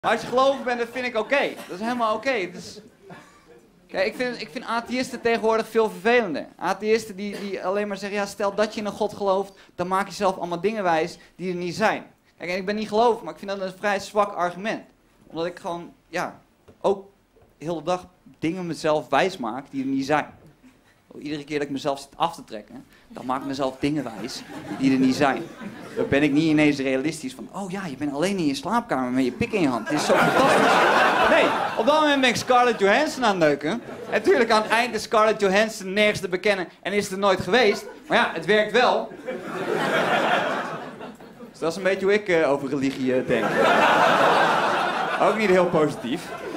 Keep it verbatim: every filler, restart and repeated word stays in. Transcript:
Maar als je gelovig bent, dat vind ik oké. Okay. Dat is helemaal oké. Okay. Dus... Kijk, ik vind, ik vind atheïsten tegenwoordig veel vervelender. Atheïsten die, die alleen maar zeggen, ja, stel dat je in een God gelooft, dan maak je zelf allemaal dingen wijs die er niet zijn. Kijk, en ik ben niet gelovig, maar ik vind dat een vrij zwak argument. Omdat ik gewoon, ja, ook de hele dag dingen mezelf wijs maak die er niet zijn. Iedere keer dat ik mezelf zit af te trekken, dan maak ik mezelf dingen wijs die er niet zijn. Dan ben ik niet ineens realistisch van, oh ja, je bent alleen in je slaapkamer met je pik in je hand. Dit is zo fantastisch. Nee, op dat moment ben ik Scarlett Johansson aan het neuken. En natuurlijk aan het eind is Scarlett Johansson nergens te bekennen en is er nooit geweest. Maar ja, het werkt wel. Dus dat is een beetje hoe ik uh, over religie uh, denk. Ook niet heel positief.